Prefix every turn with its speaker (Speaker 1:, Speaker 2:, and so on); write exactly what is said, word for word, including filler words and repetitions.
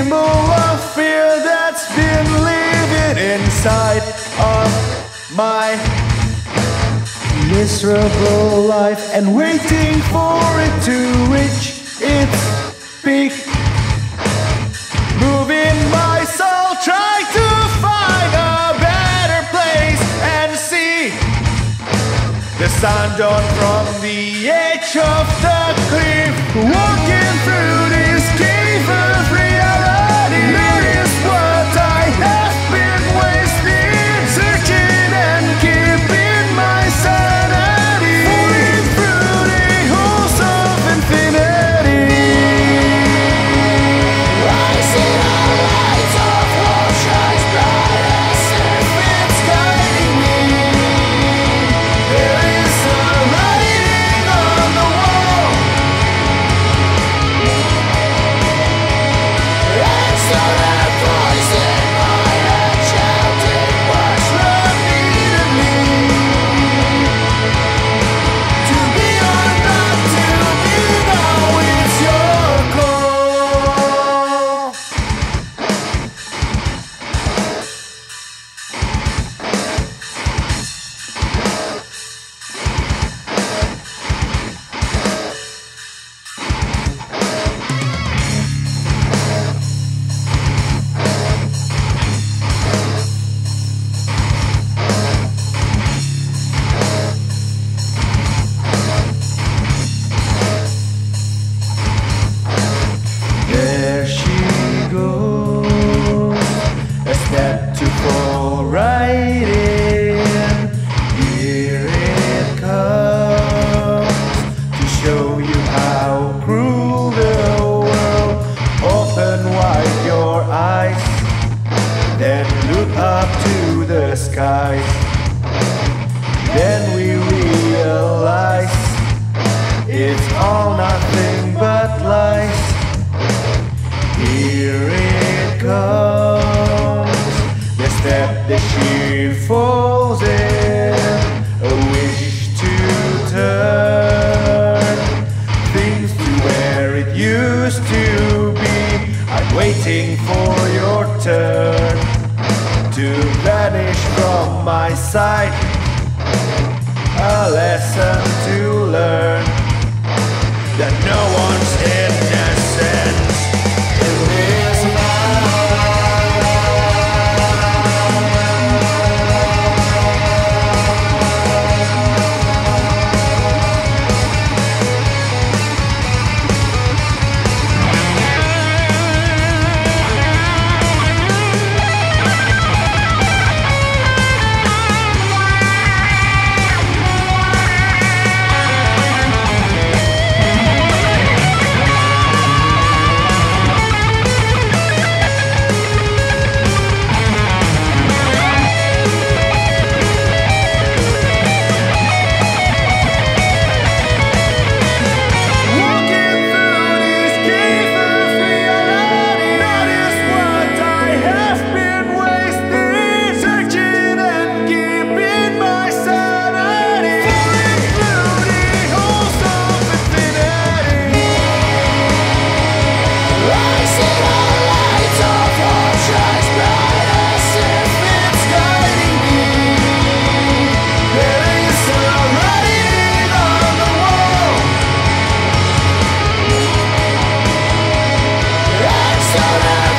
Speaker 1: symbol of fear that's been living inside of my miserable life and waiting for it to reach its peak. Moving my soul, trying to find a better place and see the sun dawn from the edge of the cliff. Walking through this cave of reality, notice what I have been wasting, searching and keeping my sanity, falling through the halls of infinity. Rising our lights of what shines brightest if it's guiding me. There is a writing on the wall, and so that voice in my head shouting what's love needed me. To be or not to be, now it's your call. There she goes, a step to fall right in. Here it comes to show you how cruel the world. Open wide your eyes, then look up to the skies. Then we realize it's all nothing but lies. Here it comes, the step that she falls in, a wish to turn things to where it used to be. I'm waiting for your turn to vanish from my sight, a lesson to learn that no one's innocent in this so that